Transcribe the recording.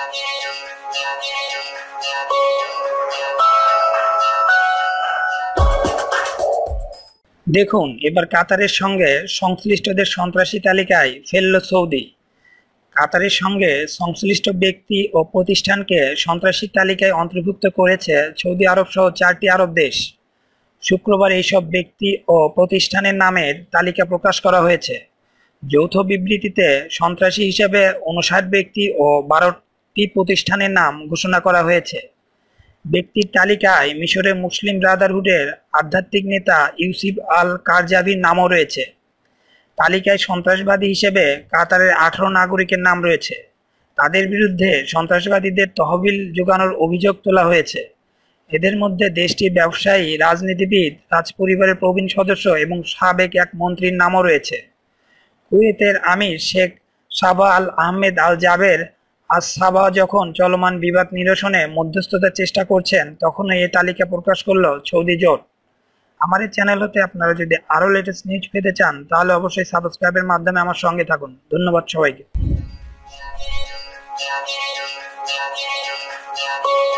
দেখুন, এবার কাতারের সঙ্গে সংশ্লিষ্টদের সন্ত্রাসী তালিকায় ফেলল সৌদি। কাতারের সঙ্গে সংশ্লিষ্ট ব্যক্তি ও প্রতিষ্ঠানকে সন্ত্রাসী তালিকায় অন্তর্ভুক্ত করেছে সৌদি আরব সহ 4টি আরব দেশ। শুক্রবার এইসব ব্যক্তি ও প্রতিষ্ঠানের নামের তালিকা প্রকাশ করা হয়েছে। যৌথ বিবৃতিতে সন্ত্রাসী হিসেবে 59 ব্যক্তি ও 12টি প্রতিষ্ঠানের নাম ঘোষণা করা হয়েছে। ব্যক্তির তালিকায় মিশরের মুসলিম ব্রাদারহুডের আধ্যাত্মিক নেতা ইউসুফ আল কারজাভির নামও রয়েছে। তালিকায় সন্ত্রাসবাদী হিসেবে কাতারের 18 নাগরিকের নাম রয়েছে। তাদের বিরুদ্ধে সন্ত্রাসবাদীদের তহবিল জোগানোর অভিযোগ তোলা হয়েছে। এদের মধ্যে দেশটির ব্যবসায়ী, রাজনীতিবিদ, রাজপরিবারের প্রবীণ সদস্য এবং সাবেক এক মন্ত্রীর নামও রয়েছে। কুয়েতের আমির sheikh Sabah al Ahmad al Jaber as Sabah যখন চলমান বিবাদ নিরসনে মধ্যস্থতার চেষ্টা করছেন, তখন এই তালিকা প্রকাশ করল সৌদি জোট। আমার এই চ্যানেল হতে আপনারা যদি আরো লেটেস্ট নিউজ পেতে চান, তাহলে অবশ্যই সাবস্ক্রাইবের মাধ্যমে আমার সঙ্গে থাকুন। ধন্যবাদ সবাইকে।